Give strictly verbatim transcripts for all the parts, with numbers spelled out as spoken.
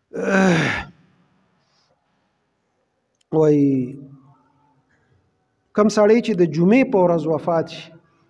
وای کم سړی چې د جمعې په ورځ وفات شي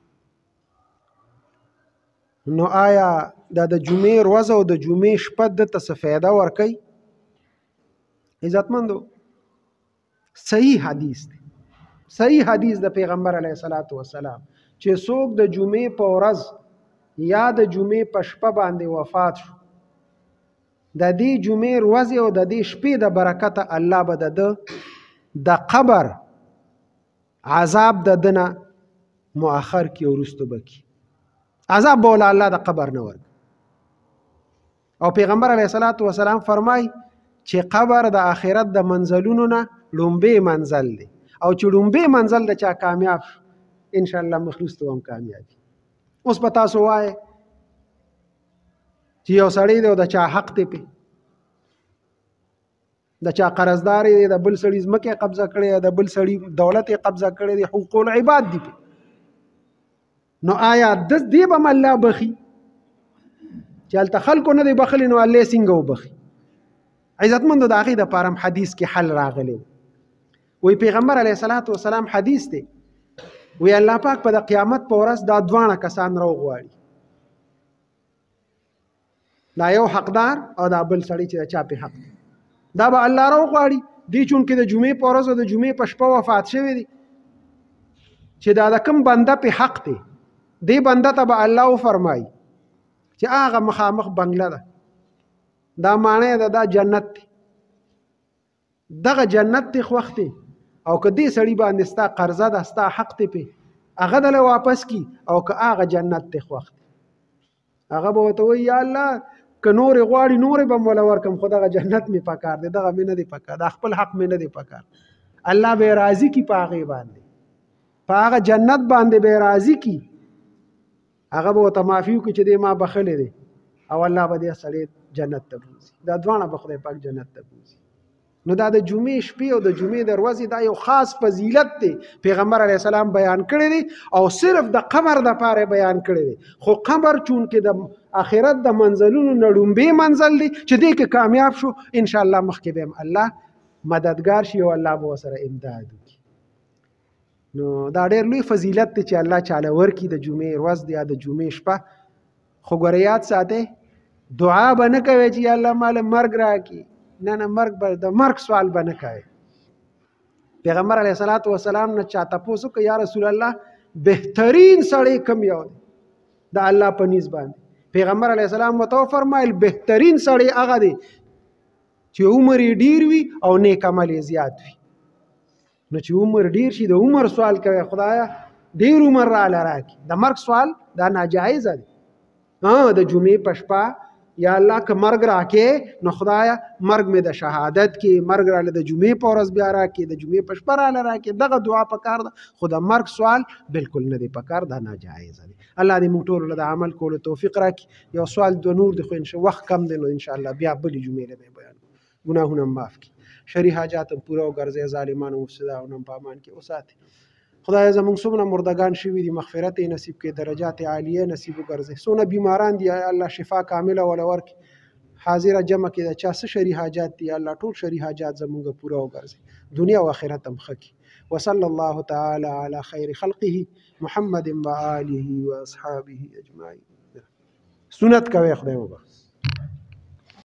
نو آیا دا د جمعې ورځ او د جمعې شپه دته څه فایده ورکوي؟ عزتمندو صحیح حدیث دی، صحیح حدیث د پیغمبر علیه الصلاۃ والسلام چې څوک د جمعې په ورځ یا د جمعې په شپه باندې وفات شو، د دې جمعې ورځې او د دې شپې د برکته الله به د د قبر عذاب د دنه مؤخر کی او وروسته به کی، عذاب به الله د قبر نه ورک. او پیغمبر علیه الصلاۃ والسلام فرمای چې قبر د آخرت د منزلونو نه لومبه منزل دی، او چې لومبه منزل د چا کامیاب شو ان شاء الله مخلص ته هم کامیابی. اوس په تاسو وایي چې یو سړی دی او د چا حق دی په د چا قرضدار دی، د بل سړي ځمکه قبضه کړې، د بل سړي دولت قبضه کړې، د حقوق العباد دی په. نو آیا د دې به الله بخي چې هلته خلکو نه دی بخلی نو الله څنګه وبخي؟ عزتمندو د هغې دپاره هم حدیث کې حل راغلی. وی پیغمبر علیه الصلاۃ والسلام حدیث دی، وی الله پاک په د قیامت په ورځ دا دواړه کسان راوغواړي، دا یو حقدار او دا بل سړی چې د چا په حق دی، دا به الله راوغواړي. دی چونکې د جمعې په ورځ او د جمعې په شپه وفات شوی دی چې دا د کوم بنده په حق دی، دی بنده ته به الله وفرمایي چې هغه مخامخ بنګله ده، دا معنی ده دا جنت دی، دغه جنت دی خوښ دی، او که دې سړي باندې ستا قرضه ده ستا حق دی پې هغه دله واپس کی، او که هغه جنت دی خوښ دی هغه به ورته وایي یا الله که نورې غواړي نورې به م وله ورکړم، خو دغه جنت مې پکار دی، دغه مې نه دی پکار، دا خپل حق مې نه دی پکار. الله به یې راضي کي په هغې باندې، په هغه جنت باندې به یې راضي کي، هغه به ورته معافي وکړي چې دی ما بخلی دی، او الله به دې سړی جنت ته بوځي. دا دواړه به خدای پاک جنت ته بوځي. نو دا د جمعې شپې او د جمعې د ورځې دا یو خاص فضیلت دی پیغمبر علیه السلام بیان کړی دی، او صرف د قبر دپاره بیان کړی دی. خو قبر چونکې د آخرت د منزلونو نه لومبې منزل دی چې دی که کامیاب شو انشاءالله مخکې به هم الله مددګار شي او الله به ورسره امداد وکړي. نو دا ډېر لوی فضیلت دی چې الله چاله ورکړي د جمعې ورځ دی یا د جمعې شپه. خو ګوره یاد ساتئ دعا به نه کوئ چې یا الله ماله مرګ راکړي، نه نه مرګ به د مرګ سوال به نه کوئ. پیغمبر علیه الصلاۃ والسلام نه چا تپوس وکړه یا رسول الله بهترین سړی کوم یو دی د الله په نیز باندې؟ پیغمبر علیه السلام ورته وفرمایل بهترین سړی هغه دی چې عمر یې ډیر وي او نیک عمل یې زیات وي. نو چې عمر ډیر شي د عمر سوال کوي خدایا ډیر عمر راله راکړي، د مرګ سوال دا ناجایزه دی. ها د جمعې په شپه یا الله که مرګ راکې نو خدایا مرګ مې د شهادت کې، مرګ راله د جمعې په ورځ بیا راکې، د جمعې په شپه راله راکې، دغه دعا پکار ده. خو د مرګ سوال بالکل نه دی پکار، دا ناجایزه دی. الله دې موږ ټولو له د عمل کولو توفیق راکړي. یو سوال دو نور دی خو وخت کم دی نو انشاءالله بیا بلې جمعې له بیان ګناهونه معاف کړي، شرعي حاجات هم پوره وګرځي، ظالمانو مفسدانو هم په امان کې وساتي. خدای زموږ څومره مردگان شوي دي مغفرت یې نصیب کړي، درجات عالیه نصیب وګرځي. څونه بیماران دي الله شفا کامله ولا ورکړي. حاضره جمع کې د چا څه شرعي حاجات دي الله ټول شرعي حاجات زموږ پوره وګرځي، دنیا او آخرت هم ښه کړي. وصلى الله تعالى على خير خلقه محمد وآله وأصحابه أجمعين. سنت کوي خدای وبخښي.